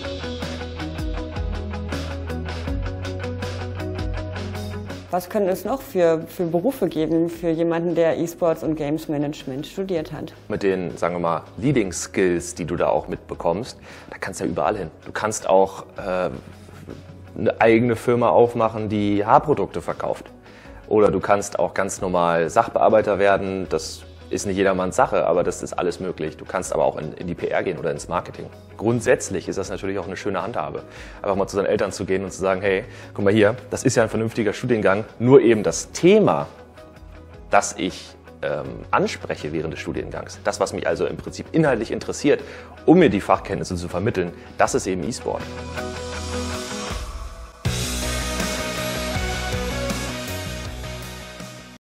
Was können es noch für Berufe geben für jemanden, der E-Sports und Games Management studiert hat? Mit den, sagen wir mal, Leading Skills, die du da auch mitbekommst, da kannst du ja überall hin. Du kannst auch eine eigene Firma aufmachen, die Haarprodukte verkauft. Oder du kannst auch ganz normal Sachbearbeiter werden. Das ist nicht jedermanns Sache, aber das ist alles möglich. Du kannst aber auch in die PR gehen oder ins Marketing. Grundsätzlich ist das natürlich auch eine schöne Handhabe. Einfach mal zu seinen Eltern zu gehen und zu sagen, hey, guck mal hier, das ist ja ein vernünftiger Studiengang, nur eben das Thema, das ich anspreche während des Studiengangs, das, was mich also im Prinzip inhaltlich interessiert, um mir die Fachkenntnisse zu vermitteln, das ist eben E-Sport.